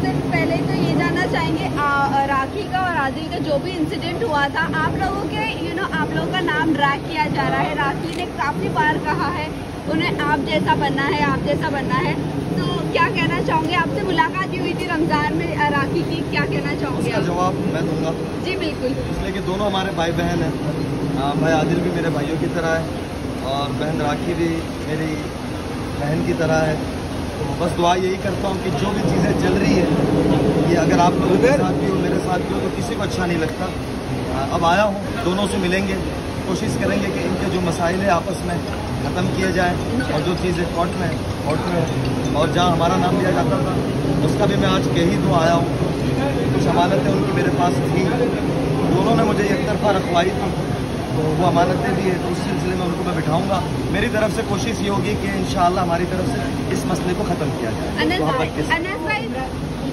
सबसे पहले तो ये जानना चाहेंगे राखी का और आदिल का जो भी इंसिडेंट हुआ था, आप लोगों के आप लोगों का नाम ड्रैग किया जा रहा है। राखी ने काफ़ी बार कहा है उन्हें आप जैसा बनना है, आप जैसा बनना है, तो क्या कहना चाहोगे? आपसे मुलाकात भी हुई थी रमज़ान में राखी की, क्या कहना चाहोगे? जवाब मैं दूंगा जी बिल्कुल। इसलिए कि दोनों हमारे भाई बहन हैं। भाई आदिल भी मेरे भाइयों की तरह है और बहन राखी भी मेरी बहन की तरह है। तो बस दुआ यही करता हूँ कि जो भी चीज़ें चल रही है ये अगर आप लोगों के साथ भी हो, मेरे साथ भी हो, तो किसी को अच्छा नहीं लगता। अब आया हूँ, दोनों से मिलेंगे, कोशिश करेंगे कि इनके जो मसाइल है आपस में ख़त्म किए जाए और जो चीज़ें कोर्ट में और जहाँ हमारा नाम लिया जाता था उसका भी मैं आज कह ही तो आया हूँ। कुछ अमानतें उनकी मेरे पास थी, दोनों ने मुझे एक तरफा रखवाई थी, तो वो अमानतें भी है, तो उस सिलसिले में उनको मैं बिठाऊंगा। मेरी तरफ से कोशिश ये होगी कि इंशाअल्लाह हमारी तरफ से इस मसले को ख़त्म किया जाए।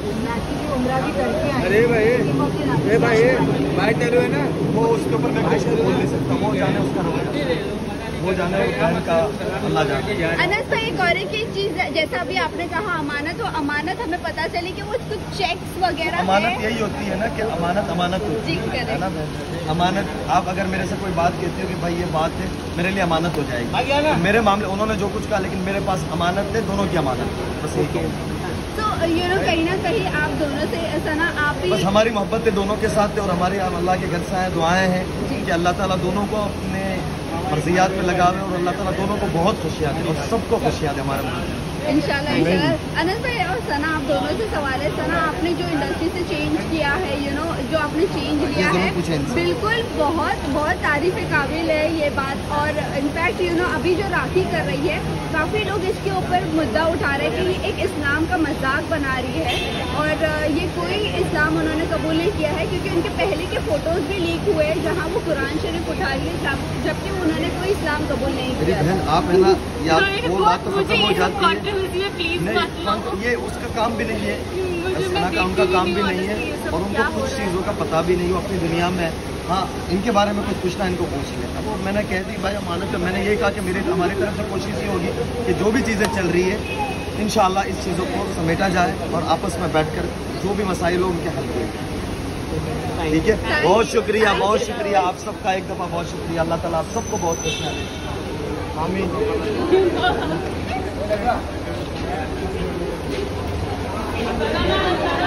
अरे भाई बात चालू है ना, वो उसके ऊपर मैं कुछ बोल नहीं सकता, वो जाने उसका रोक, वो जाने बहन का अल्लाह जाने। अनस भाई एक और एक चीज़, जैसा अभी आपने कहा अमानत, तो अमानत हमें पता चली कि वो कुछ चेक्स वगैरह अमानत यही होती है ना कि अमानत होती है ना। अमानत आप अगर मेरे से कोई बात कहते हो कि भाई ये बात है, मेरे लिए अमानत हो जाएगी। तो मेरे मामले उन्होंने जो कुछ कहा, लेकिन मेरे पास अमानत है, दोनों की अमानत है, बस यही कहूँ। तो कहीं ना कहीं आप दोनों से ऐसा ना आप ही बस हमारी मोहब्बत है दोनों के साथ है और हमारी अल्लाह के घर से आए दुआएं हैं कि अल्लाह ताला दोनों को अपने मर्जियात में लगावे और अल्लाह ताला दोनों को बहुत खुशियाँ दे और सबको खुशियाँ दे हमारे मुल्क। इंशाल्लाह। अनस भाई और सना, आप दोनों से सवाल है। सना, आपने जो इंडस्ट्री से चेंज किया है, जो आपने चेंज लिया है, बिल्कुल बहुत तारीफ काबिल है ये बात। और इनफैक्ट अभी जो राखी कर रही है, काफ़ी लोग इसके ऊपर मुद्दा उठा रहे हैं कि ये एक इस्लाम का मजाक बना रही है और ये कोई इस्लाम उन्होंने कबूल नहीं किया है, क्योंकि उनके पहले के फ़ोटोज़ भी लीक हुए हैं जहाँ वो कुरान शरीफ उठा रही है, जबकि उन्होंने कोई इस्लाम कबूल नहीं किया। आप है ना, वो बात तो खत्म हो जाती है, नहीं ये उसका काम भी नहीं है, उनका काम भी नहीं है और उनको कुछ चीज़ों का पता भी नहीं, वो अपनी दुनिया में। हाँ, इनके बारे में कुछ पूछना इनको पूछ लेता। वो मैंने कह दी भाई अमानत, तो मैंने यही कहा कि हमारी तरफ से कोशिश ये होगी कि जो भी चीज़ें चल रही है इंशाअल्लाह इस चीज़ों को समेटा जाए और आपस में बैठकर जो भी मसाइल हो उनके हल किए। ठीक है, बहुत शुक्रिया आप सबका, एक दफ़ा बहुत शुक्रिया। अल्लाह ताला आप सबको बहुत खुशियाँ दे। आमीन।